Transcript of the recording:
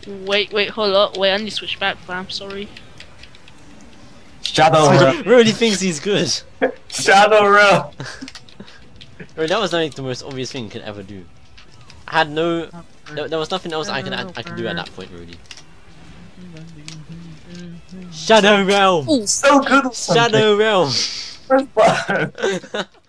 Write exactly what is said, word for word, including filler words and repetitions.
Wait, wait, hold up. Wait, I need to switch back, fam. Sorry. Shadow Realm. Really thinks he's good. Shadow Realm. Bro, that was like the most obvious thing you could ever do. I had no... There, there was nothing else I could I, I could do at that point, really. Shadow Realm! Ooh. So good. Shadow Realm! First blood.